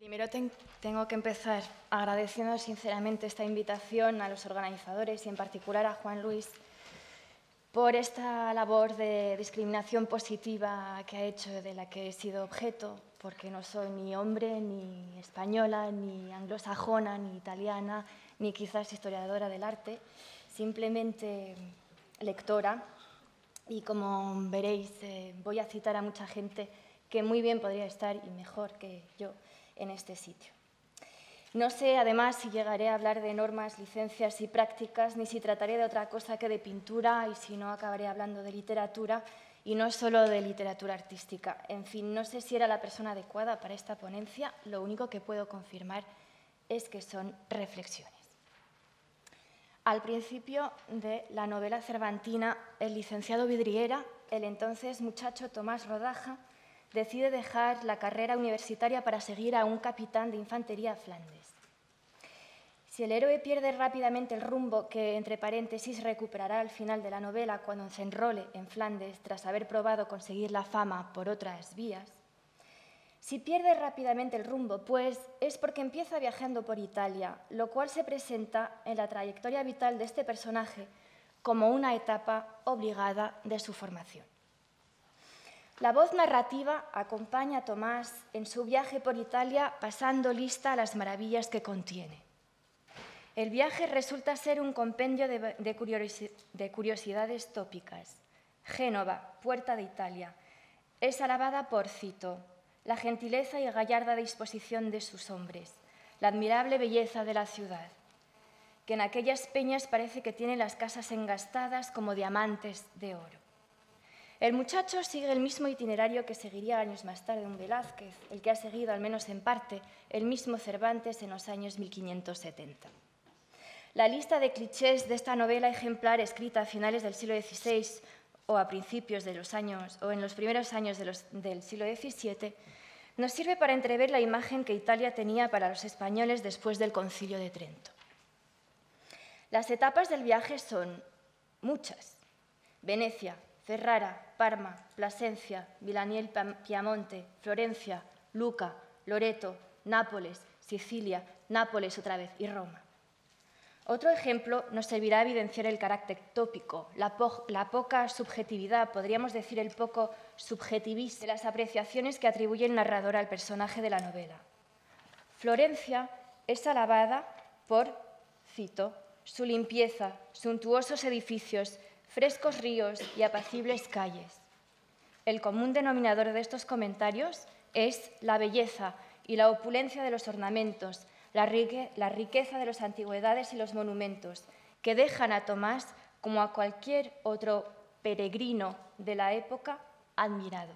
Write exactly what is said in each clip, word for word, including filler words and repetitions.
Primero ten, tengo que empezar agradeciendo sinceramente esta invitación a los organizadores y en particular a Juan Luis por esta labor de discriminación positiva que ha hecho, de la que he sido objeto, porque no soy ni hombre, ni española, ni anglosajona, ni italiana, ni quizás historiadora del arte, simplemente lectora. Y como veréis, eh, voy a citar a mucha gente que muy bien podría estar, y mejor que yo, en este sitio. No sé, además, si llegaré a hablar de normas, licencias y prácticas, ni si trataré de otra cosa que de pintura, y si no, acabaré hablando de literatura, y no solo de literatura artística. En fin, no sé si era la persona adecuada para esta ponencia, lo único que puedo confirmar es que son reflexiones. Al principio de la novela cervantina, el licenciado Vidriera, el entonces muchacho Tomás Rodaja, decide dejar la carrera universitaria para seguir a un capitán de infantería a Flandes. Si el héroe pierde rápidamente el rumbo, que entre paréntesis recuperará al final de la novela cuando se enrole en Flandes tras haber probado conseguir la fama por otras vías, si pierde rápidamente el rumbo, pues es porque empieza viajando por Italia, lo cual se presenta en la trayectoria vital de este personaje como una etapa obligada de su formación. La voz narrativa acompaña a Tomás en su viaje por Italia, pasando lista a las maravillas que contiene. El viaje resulta ser un compendio de, de, curiosi de curiosidades tópicas. Génova, puerta de Italia, es alabada por Cito, la gentileza y gallarda disposición de sus hombres, la admirable belleza de la ciudad, que en aquellas peñas parece que tiene las casas engastadas como diamantes de oro. El muchacho sigue el mismo itinerario que seguiría años más tarde un Velázquez, el que ha seguido, al menos en parte, el mismo Cervantes en los años mil quinientos setenta. La lista de clichés de esta novela ejemplar, escrita a finales del siglo dieciséis o a principios de los años, o en los primeros años de los, del siglo diecisiete, nos sirve para entrever la imagen que Italia tenía para los españoles después del Concilio de Trento. Las etapas del viaje son muchas. Venecia, Ferrara, Parma, Plasencia, Vilaniel Piamonte, Florencia, Luca, Loreto, Nápoles, Sicilia, Nápoles otra vez y Roma. Otro ejemplo nos servirá a evidenciar el carácter tópico, la, po la poca subjetividad, podríamos decir el poco subjetivismo de las apreciaciones que atribuye el narrador al personaje de la novela. Florencia es alabada por, cito, su limpieza, suntuosos edificios, frescos ríos y apacibles calles. El común denominador de estos comentarios es la belleza y la opulencia de los ornamentos, la, rique, la riqueza de las antigüedades y los monumentos, que dejan a Tomás, como a cualquier otro peregrino de la época, admirado.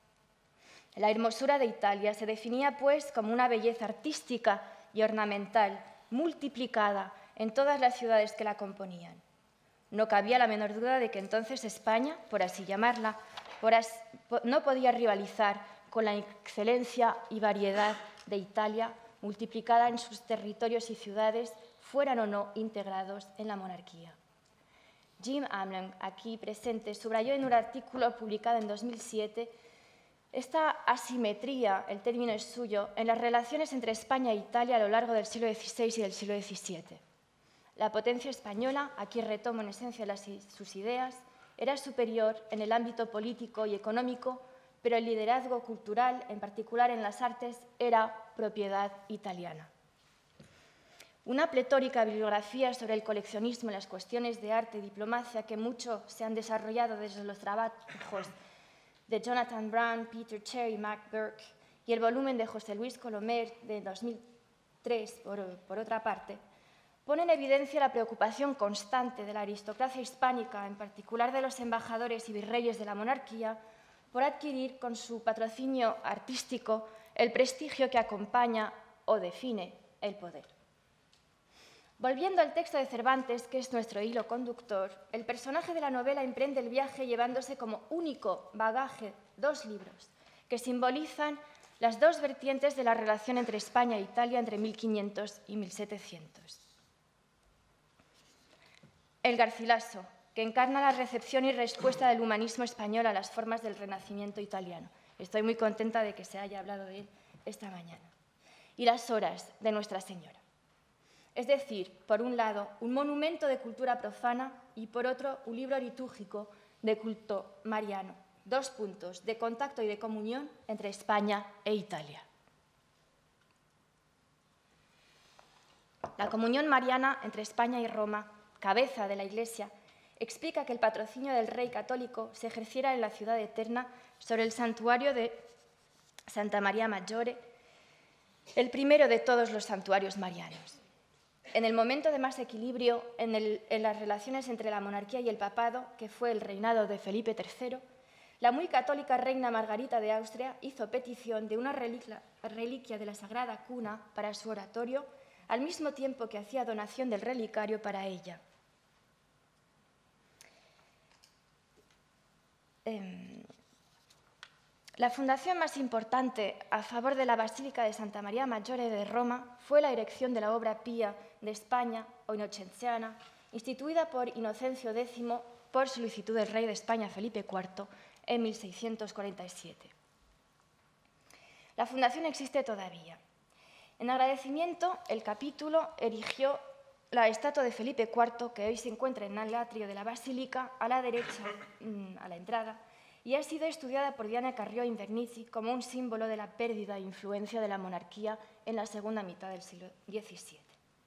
La hermosura de Italia se definía, pues, como una belleza artística y ornamental multiplicada en todas las ciudades que la componían. No cabía la menor duda de que entonces España, por así llamarla, por as, no podía rivalizar con la excelencia y variedad de Italia multiplicada en sus territorios y ciudades, fueran o no integrados en la monarquía. Jim Amling, aquí presente, subrayó en un artículo publicado en dos mil siete esta asimetría, el término es suyo, en las relaciones entre España e Italia a lo largo del siglo dieciséis y del siglo diecisiete. La potencia española, aquí retomo en esencia las, sus ideas, era superior en el ámbito político y económico, pero el liderazgo cultural, en particular en las artes, era propiedad italiana. Una pletórica bibliografía sobre el coleccionismo y las cuestiones de arte y diplomacia que mucho se han desarrollado desde los trabajos de Jonathan Brown, Peter Cherry, Mac Burke y el volumen de José Luis Colomer de dos mil tres, por, por otra parte, pone en evidencia la preocupación constante de la aristocracia hispánica, en particular de los embajadores y virreyes de la monarquía, por adquirir con su patrocinio artístico el prestigio que acompaña o define el poder. Volviendo al texto de Cervantes, que es nuestro hilo conductor, el personaje de la novela emprende el viaje llevándose como único bagaje dos libros que simbolizan las dos vertientes de la relación entre España e Italia entre mil quinientos y mil setecientos. El Garcilaso, que encarna la recepción y respuesta del humanismo español a las formas del Renacimiento italiano. Estoy muy contenta de que se haya hablado de él esta mañana. y las horas de Nuestra Señora. Es decir, por un lado, un monumento de cultura profana y por otro, un libro litúrgico de culto mariano. Dos puntos de contacto y de comunión entre España e Italia. La comunión mariana entre España y Roma, cabeza de la Iglesia, explica que el patrocinio del rey católico se ejerciera en la ciudad eterna sobre el santuario de Santa María Maggiore, el primero de todos los santuarios marianos. En el momento de más equilibrio en, el, en las relaciones entre la monarquía y el papado, que fue el reinado de Felipe tercero, la muy católica reina Margarita de Austria hizo petición de una reliquia, reliquia de la Sagrada Cuna para su oratorio, al mismo tiempo que hacía donación del relicario para ella. Eh, La fundación más importante a favor de la Basílica de Santa María Maggiore de Roma fue la erección de la obra pía de España o inocenciana, instituida por Inocencio décimo por solicitud del rey de España Felipe cuarto en mil seiscientos cuarenta y siete. La fundación existe todavía. En agradecimiento, el capítulo erigió la estatua de Felipe cuarto, que hoy se encuentra en el atrio de la Basílica, a la derecha, a la entrada, y ha sido estudiada por Diana Carrió Invernizzi como un símbolo de la pérdida de influencia de la monarquía en la segunda mitad del siglo diecisiete.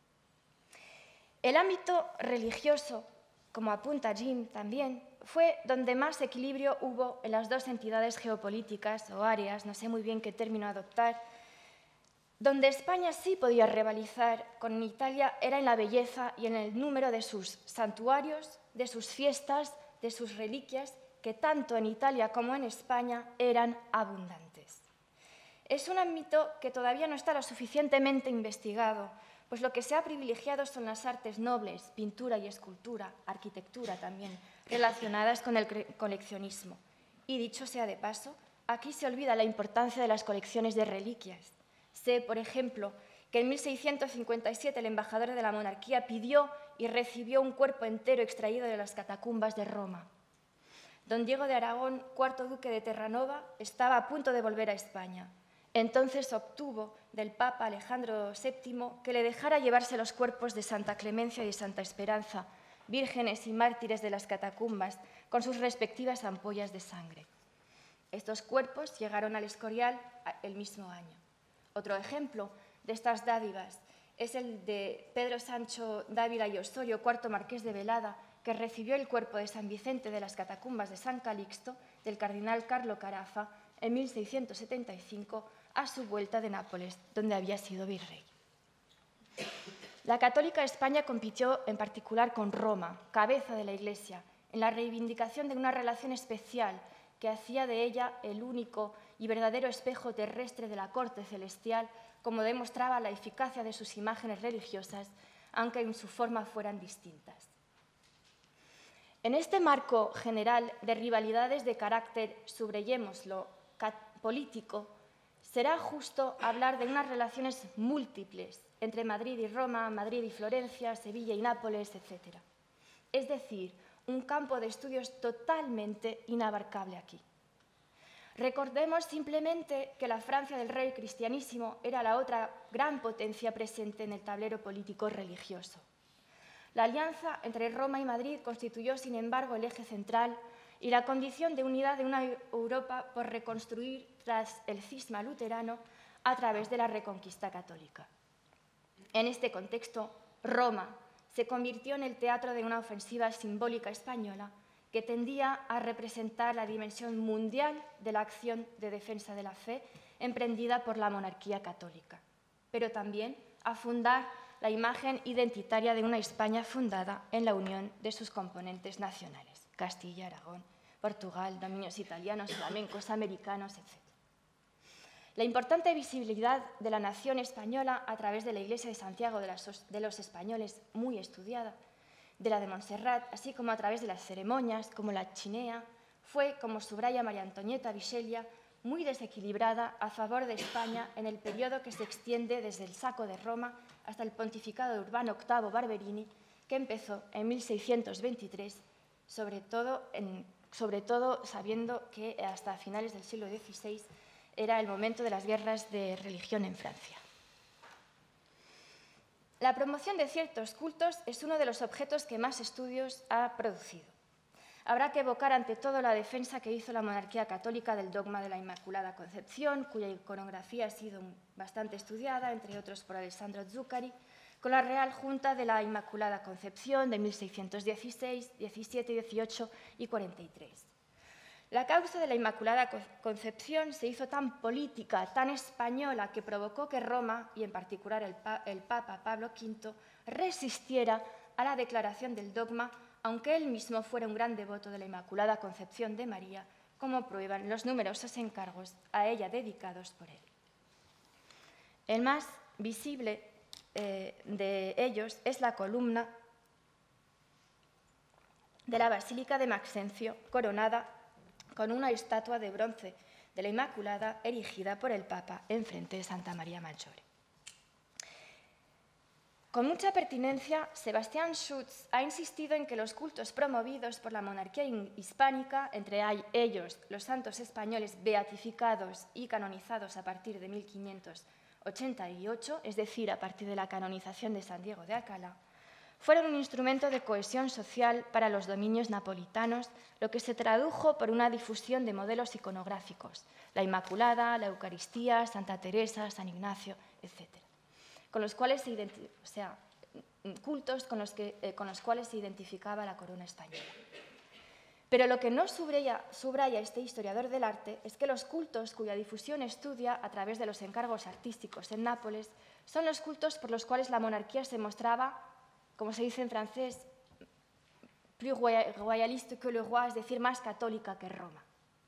El ámbito religioso, como apunta Jim también, fue donde más equilibrio hubo en las dos entidades geopolíticas o áreas, no sé muy bien qué término adoptar, donde España sí podía rivalizar con Italia era en la belleza y en el número de sus santuarios, de sus fiestas, de sus reliquias, que tanto en Italia como en España eran abundantes. Es un ámbito que todavía no está lo suficientemente investigado, pues lo que se ha privilegiado son las artes nobles, pintura y escultura, arquitectura también, relacionadas con el coleccionismo. Y dicho sea de paso, aquí se olvida la importancia de las colecciones de reliquias. Sé, por ejemplo, que en mil seiscientos cincuenta y siete el embajador de la monarquía pidió y recibió un cuerpo entero extraído de las catacumbas de Roma. Don Diego de Aragón, cuarto duque de Terranova, estaba a punto de volver a España. Entonces obtuvo del Papa Alejandro séptimo que le dejara llevarse los cuerpos de Santa Clemencia y Santa Esperanza, vírgenes y mártires de las catacumbas, con sus respectivas ampollas de sangre. Estos cuerpos llegaron al Escorial el mismo año. Otro ejemplo de estas dádivas es el de Pedro Sancho Dávila y Osorio, cuarto marqués de Velada, que recibió el cuerpo de San Vicente de las catacumbas de San Calixto del cardenal Carlo Carafa en mil seiscientos setenta y cinco a su vuelta de Nápoles, donde había sido virrey. La católica España compitió en particular con Roma, cabeza de la Iglesia, en la reivindicación de una relación especial que hacía de ella el único y verdadero espejo terrestre de la corte celestial, como demostraba la eficacia de sus imágenes religiosas, aunque en su forma fueran distintas. En este marco general de rivalidades de carácter, subrayémoslo, político, será justo hablar de unas relaciones múltiples entre Madrid y Roma, Madrid y Florencia, Sevilla y Nápoles, etcétera. Es decir, un campo de estudios totalmente inabarcable aquí. Recordemos simplemente que la Francia del rey cristianísimo era la otra gran potencia presente en el tablero político religioso. La alianza entre Roma y Madrid constituyó, sin embargo, el eje central y la condición de unidad de una Europa por reconstruir tras el cisma luterano a través de la Reconquista católica. En este contexto, Roma se convirtió en el teatro de una ofensiva simbólica española que tendía a representar la dimensión mundial de la acción de defensa de la fe emprendida por la monarquía católica, pero también a fundar la imagen identitaria de una España fundada en la unión de sus componentes nacionales, Castilla, Aragón, Portugal, dominios italianos, flamencos, americanos, etcétera. La importante visibilidad de la nación española a través de la Iglesia de Santiago de, las, de los Españoles, muy estudiada, de la de Montserrat, así como a través de las ceremonias, como la chinea, fue, como subraya María Antonieta Vichelia, muy desequilibrada a favor de España en el periodo que se extiende desde el saco de Roma hasta el pontificado de Urbano octavo Barberini, que empezó en mil seiscientos veintitrés, sobre todo, en, sobre todo sabiendo que hasta finales del siglo dieciséis era el momento de las guerras de religión en Francia. La promoción de ciertos cultos es uno de los objetos que más estudios ha producido. Habrá que evocar ante todo la defensa que hizo la monarquía católica del dogma de la Inmaculada Concepción, cuya iconografía ha sido bastante estudiada, entre otros por Alessandro Zuccari, con la Real Junta de la Inmaculada Concepción de mil seiscientos dieciséis, diecisiete, dieciocho y cuarenta y tres. La causa de la Inmaculada Concepción se hizo tan política, tan española, que provocó que Roma, y en particular el, pa el Papa Pablo quinto, resistiera a la declaración del dogma, aunque él mismo fuera un gran devoto de la Inmaculada Concepción de María, como prueban los numerosos encargos a ella dedicados por él. El más visible eh, de ellos es la columna de la Basílica de Maxencio, coronada con una estatua de bronce de la Inmaculada erigida por el Papa enfrente de Santa María Maggiore. Con mucha pertinencia, Sebastián Schutz ha insistido en que los cultos promovidos por la monarquía hispánica, entre ellos los santos españoles beatificados y canonizados a partir de mil quinientos ochenta y ocho, es decir, a partir de la canonización de San Diego de Alcalá, fueron un instrumento de cohesión social para los dominios napolitanos, lo que se tradujo por una difusión de modelos iconográficos, la Inmaculada, la Eucaristía, Santa Teresa, San Ignacio, etcétera, con los cuales se o sea, cultos con los, que, eh, con los cuales se identificaba la corona española. Pero lo que no subraya, subraya este historiador del arte es que los cultos cuya difusión estudia a través de los encargos artísticos en Nápoles son los cultos por los cuales la monarquía se mostraba, como se dice en francés, plus royaliste que le roi, es decir, más católica que Roma.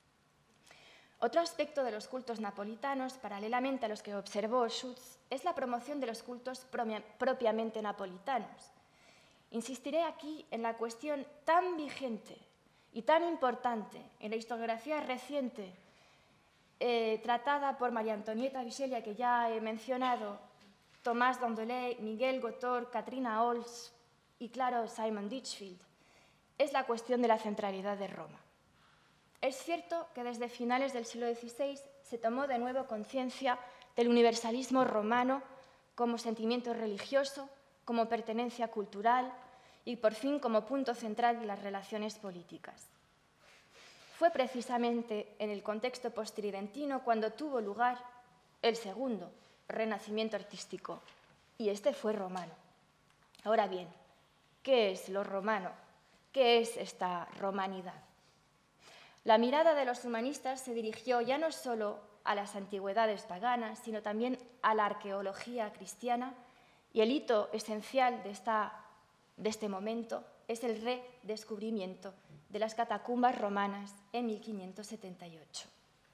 Otro aspecto de los cultos napolitanos, paralelamente a los que observó Schutz, es la promoción de los cultos propiamente napolitanos. Insistiré aquí en la cuestión tan vigente y tan importante en la historiografía reciente eh, tratada por María Antonieta Vigelia, que ya he mencionado, Tomás Dondeley, Miguel Gotor, Katrina Ols y, claro, Simon Ditchfield, es la cuestión de la centralidad de Roma. Es cierto que desde finales del siglo dieciséis se tomó de nuevo conciencia del universalismo romano como sentimiento religioso, como pertenencia cultural y, por fin, como punto central de las relaciones políticas. Fue precisamente en el contexto postridentino cuando tuvo lugar el segundo renacimiento artístico, y este fue romano. Ahora bien, ¿qué es lo romano? ¿Qué es esta romanidad? La mirada de los humanistas se dirigió ya no solo a las antigüedades paganas, sino también a la arqueología cristiana, y el hito esencial de, esta, de este momento es el redescubrimiento de las catacumbas romanas en mil quinientos setenta y ocho.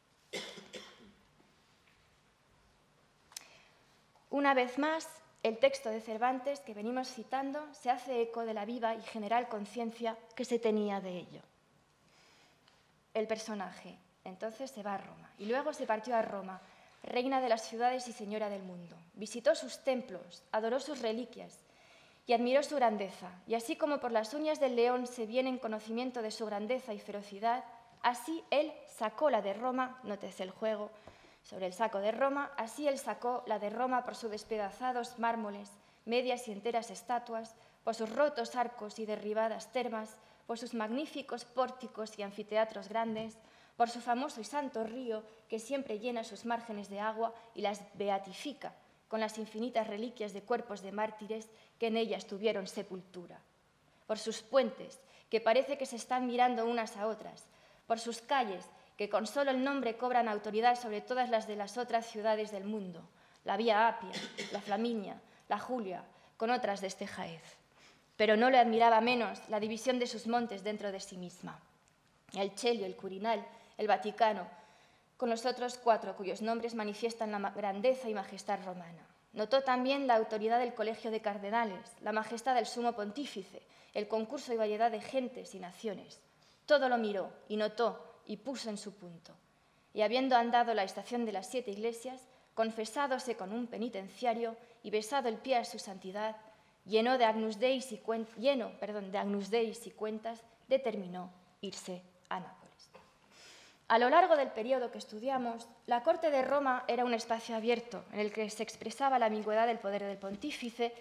Una vez más, el texto de Cervantes que venimos citando se hace eco de la viva y general conciencia que se tenía de ello. El personaje, entonces, se va a Roma y luego se partió a Roma, reina de las ciudades y señora del mundo. Visitó sus templos, adoró sus reliquias y admiró su grandeza. Y así como por las uñas del león se viene en conocimiento de su grandeza y ferocidad, así él sacó la de Roma, nótese el juego, sobre el saco de Roma, así él sacó la de Roma por sus despedazados mármoles, medias y enteras estatuas, por sus rotos arcos y derribadas termas, por sus magníficos pórticos y anfiteatros grandes, por su famoso y santo río que siempre llena sus márgenes de agua y las beatifica con las infinitas reliquias de cuerpos de mártires que en ellas tuvieron sepultura, por sus puentes que parece que se están mirando unas a otras, por sus calles que con solo el nombre cobran autoridad sobre todas las de las otras ciudades del mundo, la Vía Apia, la Flaminia, la Julia, con otras de este jaez. Pero no le admiraba menos la división de sus montes dentro de sí misma. El Celio, el Quirinal, el Vaticano, con los otros cuatro cuyos nombres manifiestan la grandeza y majestad romana. Notó también la autoridad del Colegio de Cardenales, la majestad del Sumo Pontífice, el concurso y variedad de gentes y naciones. Todo lo miró y notó y puso en su punto. Y habiendo andado la estación de las siete iglesias, confesádose con un penitenciario y besado el pie a su santidad, lleno de Agnus Deis y, cuen lleno, perdón, de Agnus Deis y cuentas, determinó irse a Nápoles. A lo largo del periodo que estudiamos, la corte de Roma era un espacio abierto en el que se expresaba la ambigüedad del poder del pontífice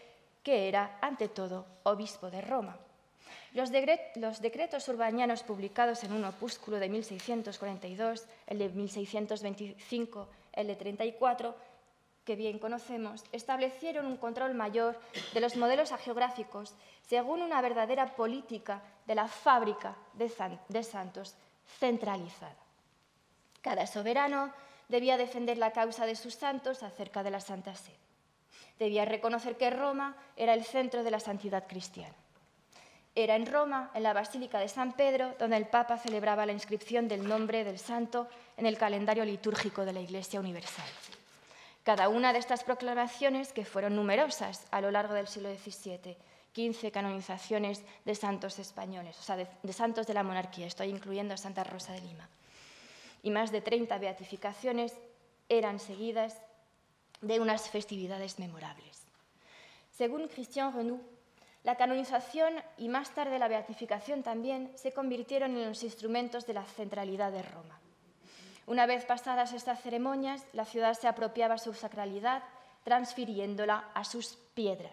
que era, ante todo, obispo de Roma. Los, los decretos urbanianos publicados en un opúsculo de mil seiscientos cuarenta y dos, el de mil seiscientos veinticinco, el de treinta y cuatro, que bien conocemos, establecieron un control mayor de los modelos hagiográficos según una verdadera política de la fábrica de, de santos centralizada. Cada soberano debía defender la causa de sus santos acerca de la Santa Sede. Debía reconocer que Roma era el centro de la santidad cristiana. Era en Roma, en la Basílica de San Pedro, donde el Papa celebraba la inscripción del nombre del santo en el calendario litúrgico de la Iglesia Universal. Cada una de estas proclamaciones, que fueron numerosas a lo largo del siglo diecisiete, quince canonizaciones de santos españoles, o sea, de, de santos de la monarquía, estoy incluyendo a Santa Rosa de Lima, y más de treinta beatificaciones, eran seguidas de unas festividades memorables. Según Christian Renou, la canonización y más tarde la beatificación también se convirtieron en los instrumentos de la centralidad de Roma. Una vez pasadas estas ceremonias, la ciudad se apropiaba su sacralidad, transfiriéndola a sus piedras.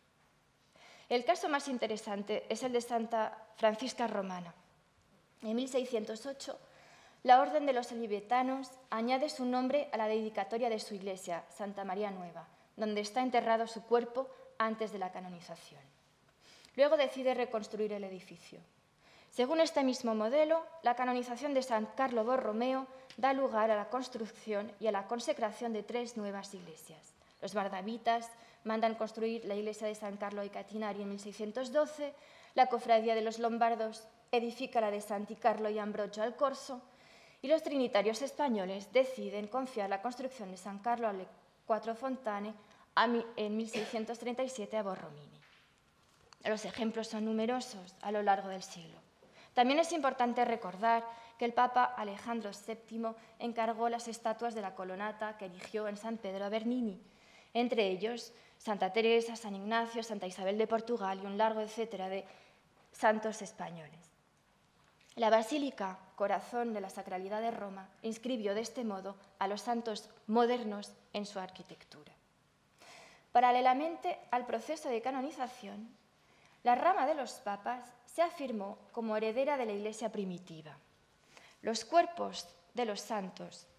El caso más interesante es el de Santa Francisca Romana. En mil seiscientos ocho, la Orden de los Salesianos añade su nombre a la dedicatoria de su iglesia, Santa María Nueva, donde está enterrado su cuerpo antes de la canonización. Luego decide reconstruir el edificio. Según este mismo modelo, la canonización de San Carlo Borromeo da lugar a la construcción y a la consecración de tres nuevas iglesias. Los mardavitas mandan construir la iglesia de San Carlo ai Catinari en mil seiscientos doce, la cofradía de los lombardos edifica la de Santi Carlo y Ambrogio al Corso, y los trinitarios españoles deciden confiar la construcción de San Carlo alle Quattro Fontane en mil seiscientos treinta y siete a Borromini. Los ejemplos son numerosos a lo largo del siglo. También es importante recordar que el Papa Alejandro séptimo encargó las estatuas de la Colonnata que erigió en San Pedro a Bernini, entre ellos Santa Teresa, San Ignacio, Santa Isabel de Portugal y un largo etcétera de santos españoles. La Basílica, corazón de la sacralidad de Roma, inscribió de este modo a los santos modernos en su arquitectura. Paralelamente al proceso de canonización, la rama de los papas se afirmó como heredera de la Iglesia primitiva. Los cuerpos de los santos,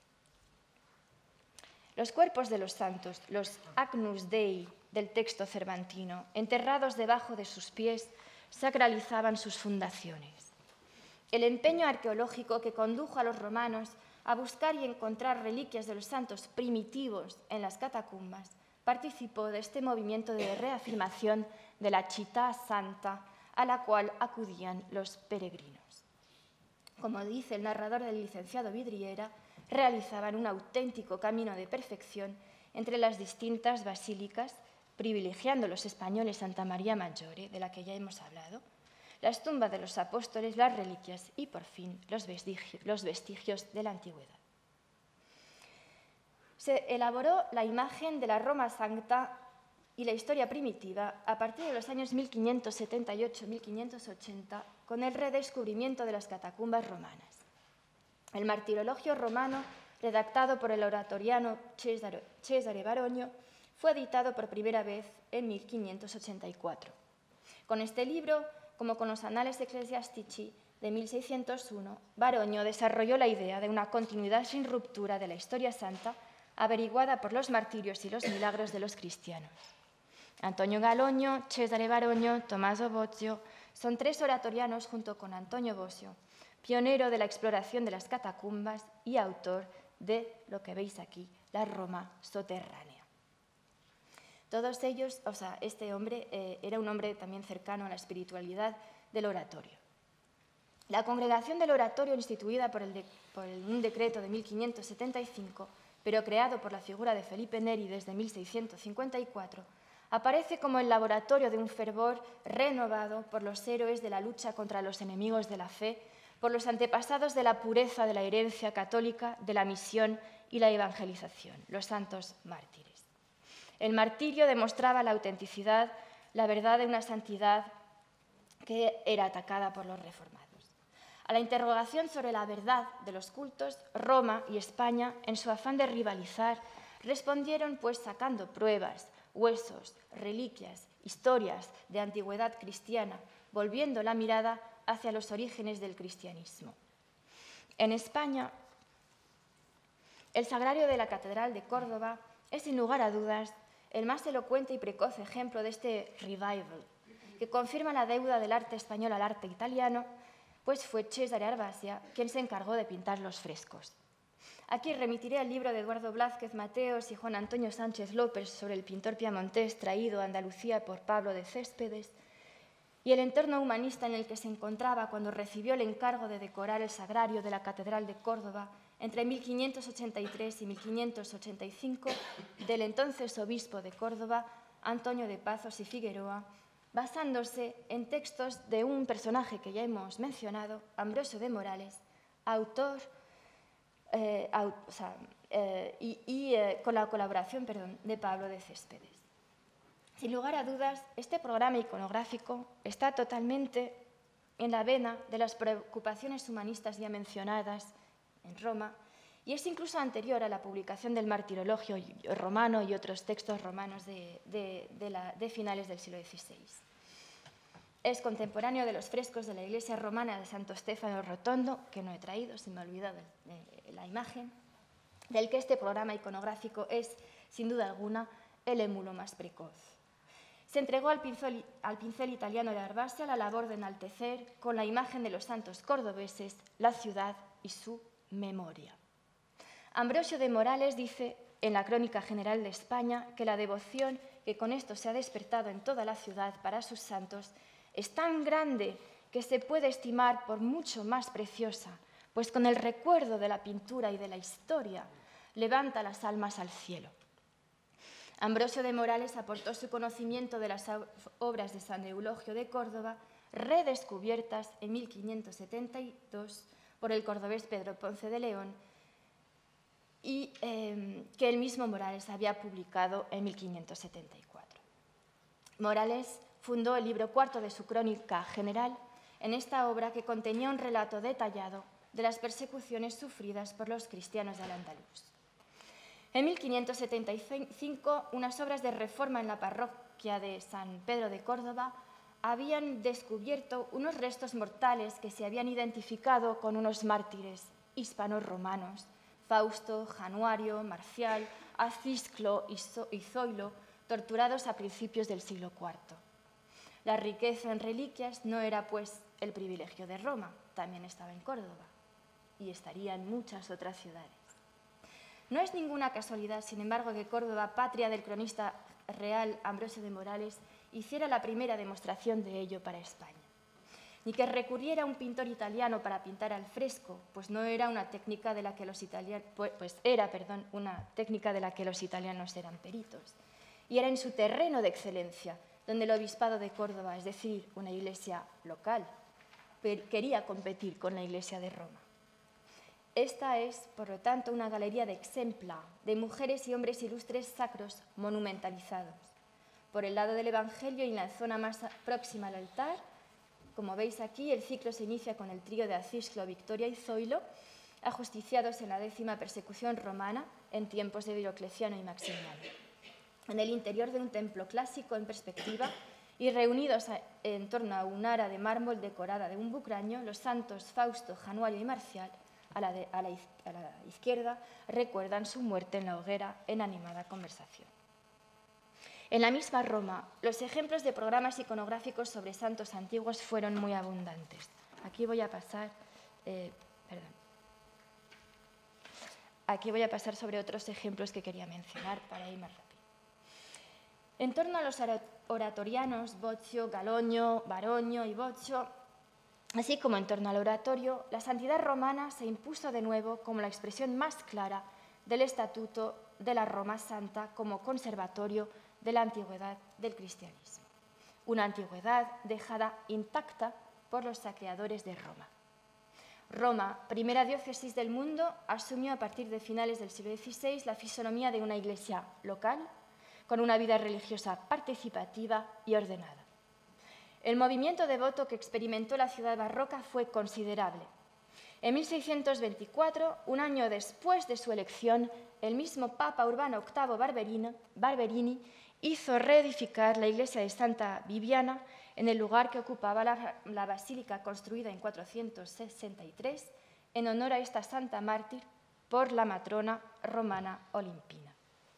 los cuerpos de los santos, los Agnus Dei del texto cervantino, enterrados debajo de sus pies, sacralizaban sus fundaciones. El empeño arqueológico que condujo a los romanos a buscar y encontrar reliquias de los santos primitivos en las catacumbas participó de este movimiento de reafirmación de la Città Santa a la cual acudían los peregrinos. Como dice el narrador del licenciado Vidriera, realizaban un auténtico camino de perfección entre las distintas basílicas, privilegiando los españoles Santa María Maggiore, de la que ya hemos hablado, las tumbas de los apóstoles, las reliquias y, por fin, los vestigios, los vestigios de la antigüedad. Se elaboró la imagen de la Roma Sancta y la historia primitiva a partir de los años mil quinientos setenta y ocho a mil quinientos ochenta con el redescubrimiento de las catacumbas romanas. El martirologio romano, redactado por el oratoriano Cesare, Cesare Baronio, fue editado por primera vez en mil quinientos ochenta y cuatro. Con este libro, como con los Annales Ecclesiastici de mil seiscientos uno, Baronio desarrolló la idea de una continuidad sin ruptura de la historia santa averiguada por los martirios y los milagros de los cristianos. Antonio Galoño, Cesare Baronio, Tommaso Bosio son tres oratorianos junto con Antonio Bosio, pionero de la exploración de las catacumbas y autor de lo que veis aquí, la Roma soterránea. Todos ellos, o sea, este hombre eh, era un hombre también cercano a la espiritualidad del oratorio. La congregación del oratorio, instituida por, el de, por el, un decreto de mil quinientos setenta y cinco, pero creado por la figura de Felipe Neri desde mil seiscientos cincuenta y cuatro, aparece como el laboratorio de un fervor renovado por los héroes de la lucha contra los enemigos de la fe, por los antepasados de la pureza de la herencia católica, de la misión y la evangelización, los santos mártires. El martirio demostraba la autenticidad, la verdad de una santidad que era atacada por los reformados. A la interrogación sobre la verdad de los cultos, Roma y España, en su afán de rivalizar, respondieron pues sacando pruebas, huesos, reliquias historias de antigüedad cristiana, volviendo la mirada hacia los orígenes del cristianismo. En España, el sagrario de la Catedral de Córdoba es, sin lugar a dudas, el más elocuente y precoz ejemplo de este revival, que confirma la deuda del arte español al arte italiano, pues fue Cesare Arbasia quien se encargó de pintar los frescos. Aquí remitiré al libro de Eduardo Blázquez Mateos y Juan Antonio Sánchez López sobre el pintor piamontés traído a Andalucía por Pablo de Céspedes y el entorno humanista en el que se encontraba cuando recibió el encargo de decorar el sagrario de la Catedral de Córdoba entre mil quinientos ochenta y tres y mil quinientos ochenta y cinco del entonces obispo de Córdoba, Antonio de Pazos y Figueroa, basándose en textos de un personaje que ya hemos mencionado, Ambrosio de Morales, autor eh, au, o sea, eh, y, y eh, con la colaboración perdón, de Pablo de Céspedes. Sin lugar a dudas, este programa iconográfico está totalmente en la vena de las preocupaciones humanistas ya mencionadas en Roma y es incluso anterior a la publicación del Martirologio romano y otros textos romanos de, de, de, la, de finales del siglo dieciséis. Es contemporáneo de los frescos de la iglesia romana de Santo Stefano Rotondo, que no he traído, se me ha olvidado de la imagen, del que este programa iconográfico es, sin duda alguna, el émulo más precoz. Se entregó al pincel, al pincel italiano de Arbasia la labor de enaltecer, con la imagen de los santos cordobeses, la ciudad y su memoria. Ambrosio de Morales dice en la Crónica General de España que la devoción que con esto se ha despertado en toda la ciudad para sus santos es tan grande que se puede estimar por mucho más preciosa, pues con el recuerdo de la pintura y de la historia levanta las almas al cielo. Ambrosio de Morales aportó su conocimiento de las obras de San Eulogio de Córdoba, redescubiertas en mil quinientos setenta y dos por el cordobés Pedro Ponce de León, y eh, que el mismo Morales había publicado en mil quinientos setenta y cuatro. Morales fundó el libro cuarto de su Crónica General en esta obra que contenía un relato detallado de las persecuciones sufridas por los cristianos de Al-Ándalus. En mil quinientos setenta y cinco, unas obras de reforma en la parroquia de San Pedro de Córdoba habían descubierto unos restos mortales que se habían identificado con unos mártires hispanos romanos, Fausto, Januario, Marcial, Acisclo y Zoilo, torturados a principios del siglo cuarto. La riqueza en reliquias no era, pues, el privilegio de Roma, también estaba en Córdoba y estaría en muchas otras ciudades. No es ninguna casualidad, sin embargo, que Córdoba, patria del cronista real Ambrosio de Morales, hiciera la primera demostración de ello para España. Ni que recurriera a un pintor italiano para pintar al fresco, pues no era una técnica de la que los italianos, pues era, perdón, una técnica de la que los italianos eran peritos. Y era en su terreno de excelencia, donde el obispado de Córdoba, es decir, una iglesia local, quería competir con la iglesia de Roma. Esta es, por lo tanto, una galería de exempla de mujeres y hombres ilustres sacros monumentalizados. Por el lado del Evangelio y en la zona más próxima al altar, como veis aquí, el ciclo se inicia con el trío de Acisclo, Victoria y Zoilo, ajusticiados en la décima persecución romana en tiempos de Diocleciano y Maximiano. En el interior de un templo clásico en perspectiva y reunidos en torno a un ara de mármol decorada de un bucraño, los santos Fausto, Januario y Marcial, a la, de, a, la, a la izquierda, recuerdan su muerte en la hoguera en animada conversación. En la misma Roma, los ejemplos de programas iconográficos sobre santos antiguos fueron muy abundantes. Aquí voy a pasar, eh, perdón. Aquí voy a pasar sobre otros ejemplos que quería mencionar para ir más rápido. En torno a los oratorianos, Boccio, Galoño, Baroño y Boccio, así como en torno al oratorio, la santidad romana se impuso de nuevo como la expresión más clara del estatuto de la Roma Santa como conservatorio de la antigüedad del cristianismo. Una antigüedad dejada intacta por los saqueadores de Roma. Roma, primera diócesis del mundo, asumió a partir de finales del siglo dieciséis la fisonomía de una iglesia local, con una vida religiosa participativa y ordenada. El movimiento devoto que experimentó la ciudad barroca fue considerable. En mil seiscientos veinticuatro, un año después de su elección, el mismo Papa Urbano octavo Barberino, Barberini hizo reedificar la iglesia de Santa Viviana en el lugar que ocupaba la, la basílica construida en cuatrocientos sesenta y tres en honor a esta santa mártir por la matrona romana Olimpina.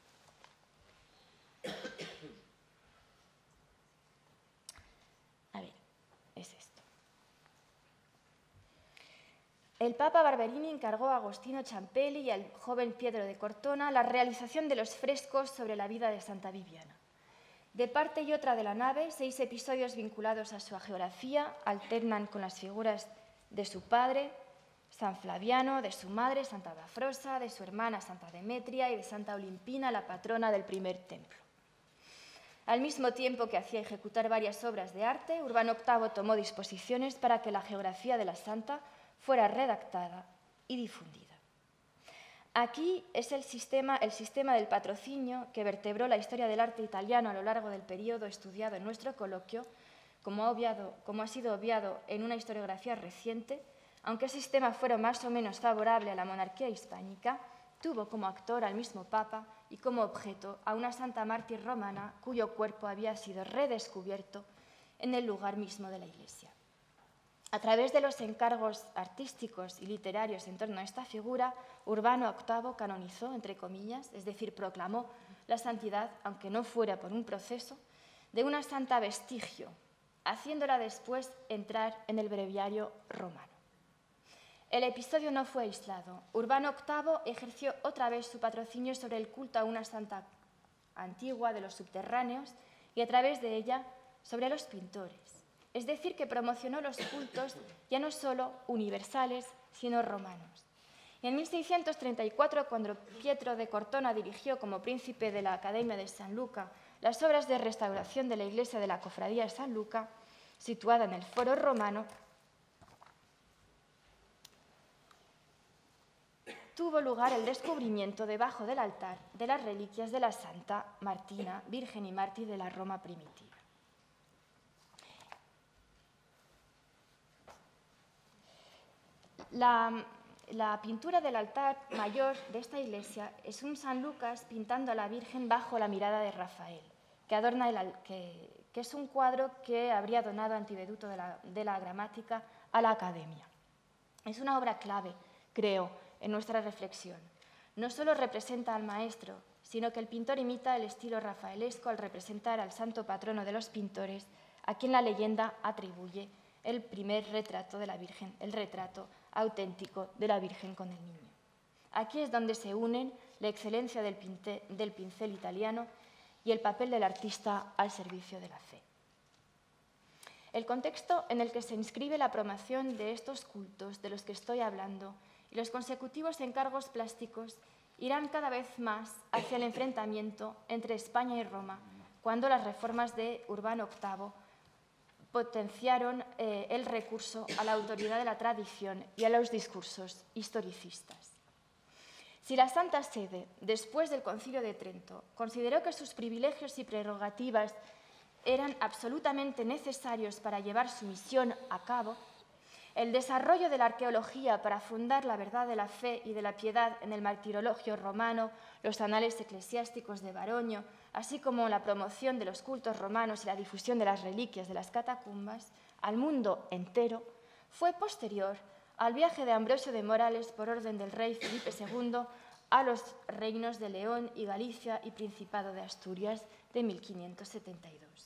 A ver, es esto. El Papa Barberini encargó a Agostino Ciampelli y al joven Pietro de Cortona la realización de los frescos sobre la vida de Santa Viviana. De parte y otra de la nave, seis episodios vinculados a su geografía alternan con las figuras de su padre, San Flaviano, de su madre, Santa Dafrosa, de su hermana, Santa Demetria, y de Santa Olimpina, la patrona del primer templo. Al mismo tiempo que hacía ejecutar varias obras de arte, Urbano octavo tomó disposiciones para que la geografía de la santa fuera redactada y difundida. Aquí es el sistema, el sistema del patrocinio que vertebró la historia del arte italiano a lo largo del periodo estudiado en nuestro coloquio, como ha, obviado, como ha sido obviado en una historiografía reciente. Aunque el sistema fuera más o menos favorable a la monarquía hispánica, tuvo como actor al mismo Papa y como objeto a una santa mártir romana cuyo cuerpo había sido redescubierto en el lugar mismo de la Iglesia. A través de los encargos artísticos y literarios en torno a esta figura, Urbano octavo canonizó, entre comillas, es decir, proclamó la santidad, aunque no fuera por un proceso, de una santa vestigio, haciéndola después entrar en el breviario romano. El episodio no fue aislado. Urbano octavo ejerció otra vez su patrocinio sobre el culto a una santa antigua de los subterráneos y a través de ella sobre los pintores. Es decir, que promocionó los cultos ya no solo universales, sino romanos. Y en mil seiscientos treinta y cuatro, cuando Pietro de Cortona dirigió como príncipe de la Academia de San Luca las obras de restauración de la iglesia de la Cofradía de San Luca, situada en el Foro Romano, tuvo lugar el descubrimiento debajo del altar de las reliquias de la Santa Martina, Virgen y Mártir de la Roma primitiva. La, la pintura del altar mayor de esta iglesia es un San Lucas pintando a la Virgen bajo la mirada de Rafael, que, adorna el, que, que es un cuadro que habría donado Antiveduto de la, de la Gramática a la Academia. Es una obra clave, creo, en nuestra reflexión. No solo representa al maestro, sino que el pintor imita el estilo rafaelesco al representar al santo patrono de los pintores, a quien la leyenda atribuye el primer retrato de la Virgen, el retrato auténtico de la Virgen con el niño. Aquí es donde se unen la excelencia del, pinte, del pincel italiano y el papel del artista al servicio de la fe. El contexto en el que se inscribe la promoción de estos cultos de los que estoy hablando y los consecutivos encargos plásticos irán cada vez más hacia el enfrentamiento entre España y Roma, cuando las reformas de Urbano octavo potenciaron eh, el recurso a la autoridad de la tradición y a los discursos historicistas. Si la Santa Sede, después del Concilio de Trento, consideró que sus privilegios y prerrogativas eran absolutamente necesarios para llevar su misión a cabo, el desarrollo de la arqueología para fundar la verdad de la fe y de la piedad en el martirologio romano, los anales eclesiásticos de Baroño, así como la promoción de los cultos romanos y la difusión de las reliquias de las catacumbas al mundo entero, fue posterior al viaje de Ambrosio de Morales por orden del rey Felipe segundo a los reinos de León y Galicia y Principado de Asturias de mil quinientos setenta y dos.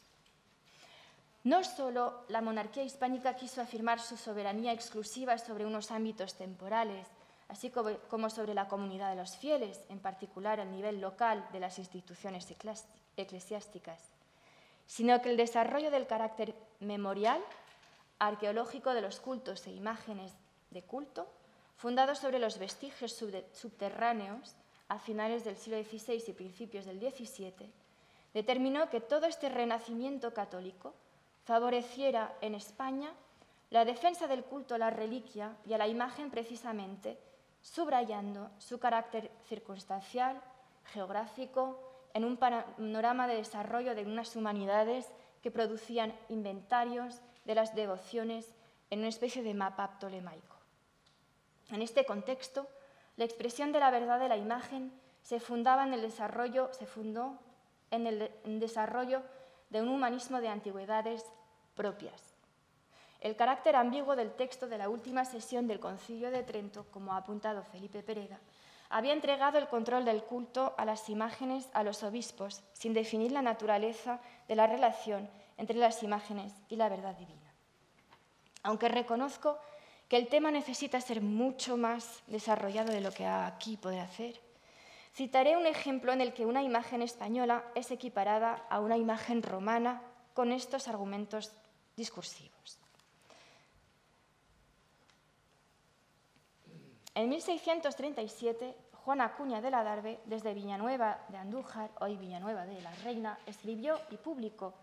No solo la monarquía hispánica quiso afirmar su soberanía exclusiva sobre unos ámbitos temporales, así como sobre la comunidad de los fieles, en particular al nivel local de las instituciones eclesiásticas, sino que el desarrollo del carácter memorial, arqueológico de los cultos e imágenes de culto, fundados sobre los vestigios subterráneos a finales del siglo dieciséis y principios del diecisiete, determinó que todo este renacimiento católico favoreciera en España la defensa del culto a la reliquia y a la imagen precisamente, subrayando su carácter circunstancial, geográfico, en un panorama de desarrollo de unas humanidades que producían inventarios de las devociones en una especie de mapa ptolemaico. En este contexto, la expresión de la verdad de la imagen se fundaba en el desarrollo, se fundó en el desarrollo de un humanismo de antigüedades propias. El carácter ambiguo del texto de la última sesión del Concilio de Trento, como ha apuntado Felipe Pereda, había entregado el control del culto a las imágenes a los obispos, sin definir la naturaleza de la relación entre las imágenes y la verdad divina. Aunque reconozco que el tema necesita ser mucho más desarrollado de lo que aquí podré hacer, citaré un ejemplo en el que una imagen española es equiparada a una imagen romana con estos argumentos discursivos. En mil seiscientos treinta y siete, Juan Acuña de la Darbe, desde Villanueva de Andújar, hoy Villanueva de la Reina, escribió y publicó,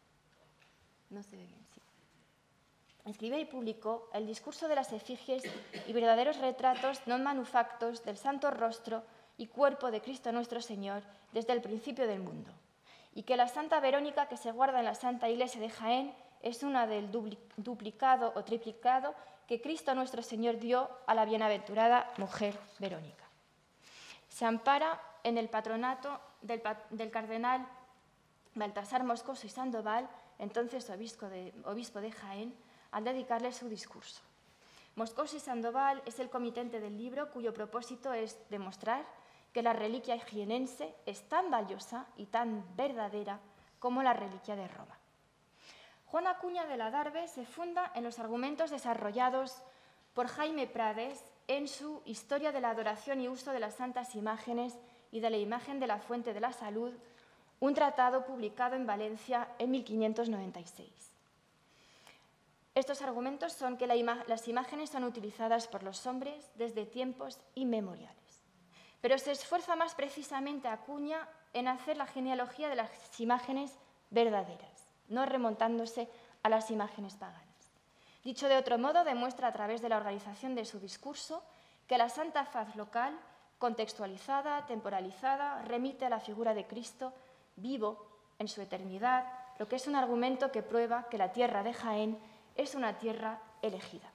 no se ve bien, sí, escribió y publicó el discurso de las efigies y verdaderos retratos non manufactos del santo rostro y cuerpo de Cristo nuestro Señor desde el principio del mundo, y que la Santa Verónica que se guarda en la Santa Iglesia de Jaén es una del duplicado o triplicado que Cristo nuestro Señor dio a la bienaventurada mujer Verónica. Se ampara en el patronato del, del cardenal Baltasar Moscoso y Sandoval, entonces obispo de, obispo de Jaén, al dedicarle su discurso. Moscoso y Sandoval es el comitente del libro cuyo propósito es demostrar que la reliquia jienense es tan valiosa y tan verdadera como la reliquia de Roma. Juan Acuña de la Darbe se funda en los argumentos desarrollados por Jaime Prades en su Historia de la adoración y uso de las santas imágenes y de la imagen de la fuente de la salud, un tratado publicado en Valencia en mil quinientos noventa y seis. Estos argumentos son que la ima- las imágenes son utilizadas por los hombres desde tiempos inmemoriales, pero se esfuerza más precisamente Acuña en hacer la genealogía de las imágenes verdaderas, no remontándose a las imágenes paganas. Dicho de otro modo, demuestra a través de la organización de su discurso que la Santa Faz local, contextualizada, temporalizada, remite a la figura de Cristo vivo en su eternidad, lo que es un argumento que prueba que la tierra de Jaén es una tierra elegida.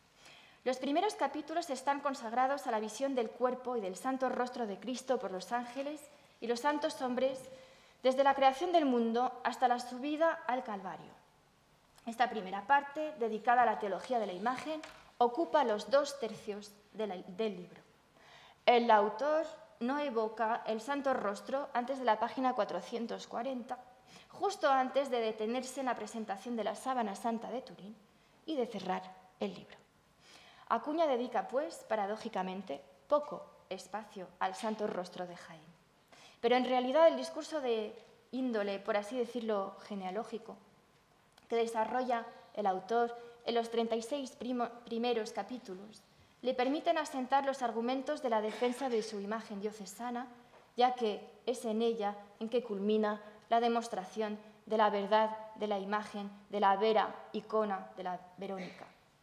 Los primeros capítulos están consagrados a la visión del cuerpo y del santo rostro de Cristo por los ángeles y los santos hombres desde la creación del mundo hasta la subida al Calvario. Esta primera parte, dedicada a la teología de la imagen, ocupa los dos tercios de la, del libro. El autor no evoca el santo rostro antes de la página cuatrocientos cuarenta, justo antes de detenerse en la presentación de la sábana santa de Turín y de cerrar el libro. Acuña dedica, pues, paradójicamente, poco espacio al santo rostro de Jaén. Pero en realidad el discurso de índole, por así decirlo, genealógico, que desarrolla el autor en los treinta y seis primo, primeros capítulos, le permiten asentar los argumentos de la defensa de su imagen diocesana, ya que es en ella en que culmina la demostración de la verdad de la imagen de la vera icona de la Verónica.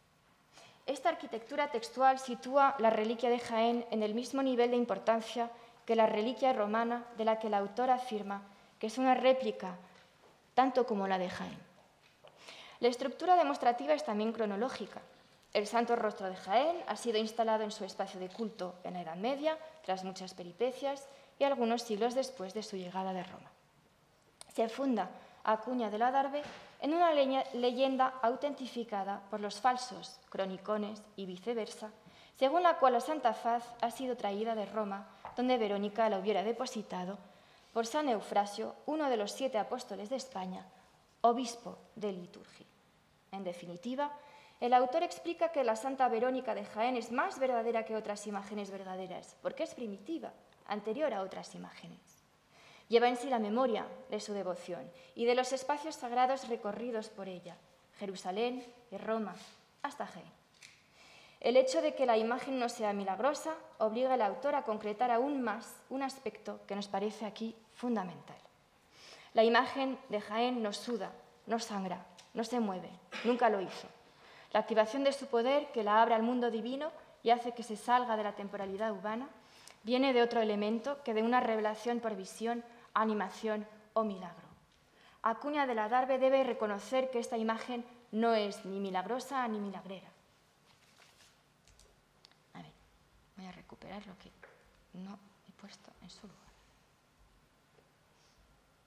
Esta arquitectura textual sitúa la reliquia de Jaén en el mismo nivel de importancia que la reliquia romana de la que el autor afirma que es una réplica tanto como la de Jaén. La estructura demostrativa es también cronológica. El santo rostro de Jaén ha sido instalado en su espacio de culto en la Edad Media, tras muchas peripecias y algunos siglos después de su llegada de Roma. Se funda Acuña de la Darbe en una leyenda autentificada por los falsos cronicones y viceversa, según la cual la Santa Faz ha sido traída de Roma, donde Verónica la hubiera depositado, por San Eufrasio, uno de los siete apóstoles de España, obispo de Liturgia. En definitiva, el autor explica que la Santa Verónica de Jaén es más verdadera que otras imágenes verdaderas, porque es primitiva, anterior a otras imágenes. Lleva en sí la memoria de su devoción y de los espacios sagrados recorridos por ella, Jerusalén y Roma, hasta Jaén. El hecho de que la imagen no sea milagrosa obliga al autor a concretar aún más un aspecto que nos parece aquí fundamental. La imagen de Jaén no suda, no sangra, no se mueve, nunca lo hizo. La activación de su poder, que la abre al mundo divino y hace que se salga de la temporalidad humana, viene de otro elemento que de una revelación por visión, animación o milagro. Acuña de la Darbe debe reconocer que esta imagen no es ni milagrosa ni milagrera. A ver, voy a recuperar lo que no he puesto en su lugar.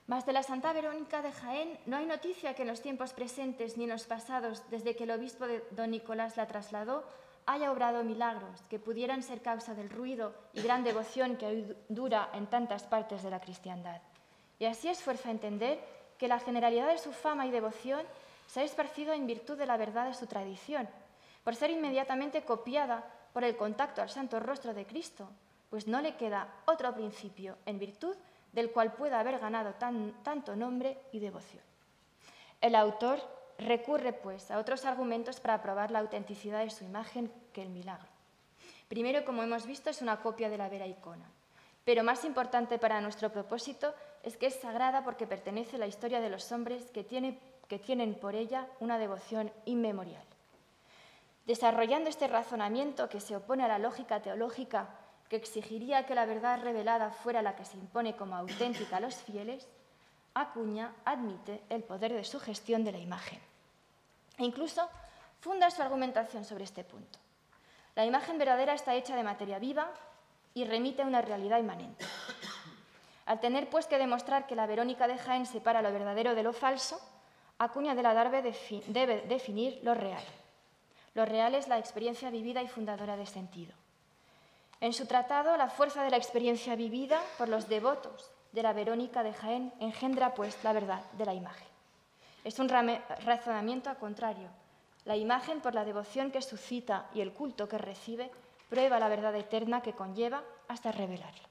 Mas de la Santa Verónica de Jaén no hay noticia que en los tiempos presentes ni en los pasados, desde que el obispo de don Nicolás la trasladó, haya obrado milagros que pudieran ser causa del ruido y gran devoción que hoy dura en tantas partes de la cristiandad. Y así esfuerza a entender que la generalidad de su fama y devoción se ha esparcido en virtud de la verdad de su tradición, por ser inmediatamente copiada por el contacto al santo rostro de Cristo, pues no le queda otro principio en virtud del cual pueda haber ganado tan, tanto nombre y devoción. El autor recurre, pues, a otros argumentos para probar la autenticidad de su imagen que el milagro. Primero, como hemos visto, es una copia de la vera icona, pero más importante para nuestro propósito es que es sagrada porque pertenece a la historia de los hombres que, tiene, que tienen por ella una devoción inmemorial. Desarrollando este razonamiento que se opone a la lógica teológica que exigiría que la verdad revelada fuera la que se impone como auténtica a los fieles, Acuña admite el poder de sugestión de la imagen. E incluso funda su argumentación sobre este punto. La imagen verdadera está hecha de materia viva y remite a una realidad inmanente. Al tener, pues, que demostrar que la Verónica de Jaén separa lo verdadero de lo falso, Acuña de la Darbe defi- debe definir lo real. Lo real es la experiencia vivida y fundadora de sentido. En su tratado, la fuerza de la experiencia vivida por los devotos de la Verónica de Jaén engendra, pues, la verdad de la imagen. Es un razonamiento al contrario. La imagen, por la devoción que suscita y el culto que recibe, prueba la verdad eterna que conlleva hasta revelarla.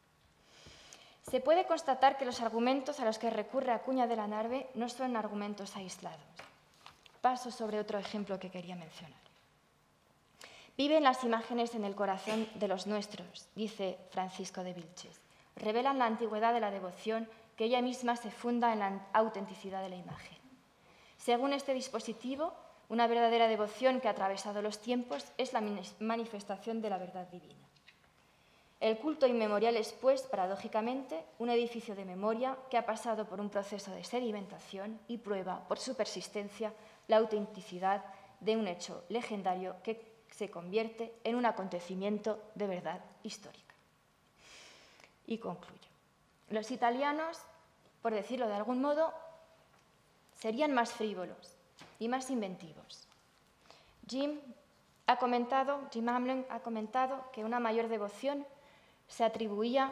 Se puede constatar que los argumentos a los que recurre Acuña de la Narbe no son argumentos aislados. Paso sobre otro ejemplo que quería mencionar. Viven las imágenes en el corazón de los nuestros, dice Francisco de Vilches. Revelan la antigüedad de la devoción que ella misma se funda en la autenticidad de la imagen. Según este dispositivo, una verdadera devoción que ha atravesado los tiempos es la manifestación de la verdad divina. El culto inmemorial es, pues, paradójicamente, un edificio de memoria que ha pasado por un proceso de sedimentación y prueba, por su persistencia, la autenticidad de un hecho legendario que se convierte en un acontecimiento de verdad histórica. Y concluyo. Los italianos, por decirlo de algún modo, serían más frívolos y más inventivos. Jim ha comentado, Jim Hamlin ha comentado que una mayor devoción se atribuía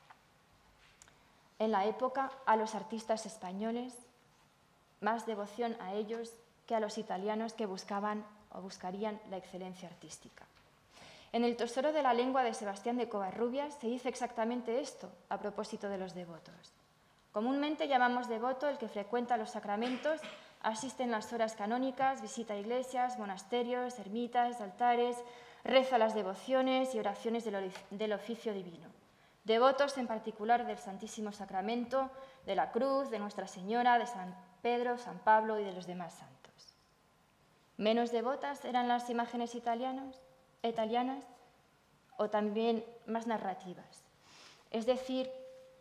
en la época a los artistas españoles, más devoción a ellos que a los italianos que buscaban o buscarían la excelencia artística. En el Tesoro de la Lengua de Sebastián de Covarrubias se dice exactamente esto a propósito de los devotos. Comúnmente llamamos devoto el que frecuenta los sacramentos, asiste en las horas canónicas, visita iglesias, monasterios, ermitas, altares, reza las devociones y oraciones del oficio divino. Devotos en particular del Santísimo Sacramento, de la Cruz, de Nuestra Señora, de San Pedro, San Pablo y de los demás santos. ¿Menos devotas eran las imágenes italianos, italianas o también más narrativas? Es decir,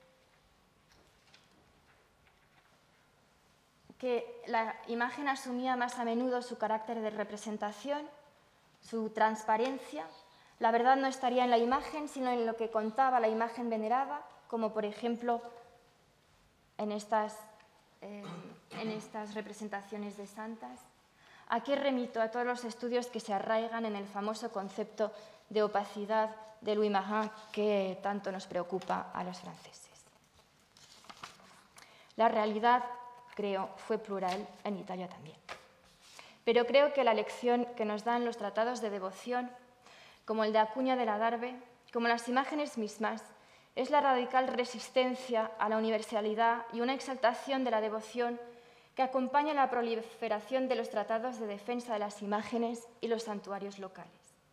que la imagen asumía más a menudo su carácter de representación, su transparencia. La verdad no estaría en la imagen, sino en lo que contaba la imagen venerada, como por ejemplo en estas, eh, en estas representaciones de santas. Aquí remito a todos los estudios que se arraigan en el famoso concepto de opacidad de Louis Marin que tanto nos preocupa a los franceses. La realidad, creo, fue plural en Italia también. Pero creo que la lección que nos dan los tratados de devoción, como el de Acuña de la Darbe, como las imágenes mismas, es la radical resistencia a la universalidad y una exaltación de la devoción que acompaña la proliferación de los tratados de defensa de las imágenes y los santuarios locales.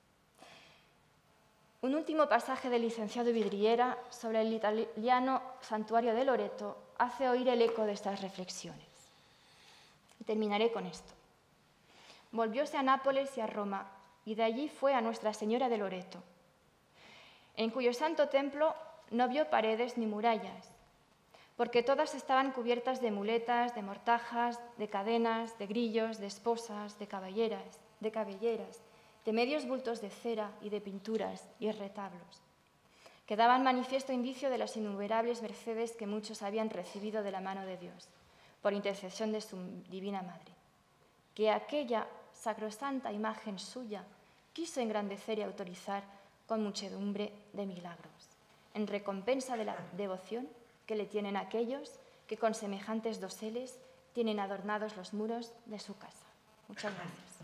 Un último pasaje del licenciado Vidriera sobre el italiano santuario de Loreto hace oír el eco de estas reflexiones. Y terminaré con esto. Volvióse a Nápoles y a Roma, y de allí fue a Nuestra Señora de Loreto, en cuyo santo templo no vio paredes ni murallas, porque todas estaban cubiertas de muletas, de mortajas, de cadenas, de grillos, de esposas, de cabelleras, de cabelleras, de medios bultos de cera y de pinturas y retablos. que daban manifiesto indicio de las innumerables mercedes que muchos habían recibido de la mano de Dios, por intercesión de su divina Madre, que aquella sacrosanta imagen suya quiso engrandecer y autorizar con muchedumbre de milagros, en recompensa de la devoción que le tienen aquellos que con semejantes doseles tienen adornados los muros de su casa. Muchas gracias.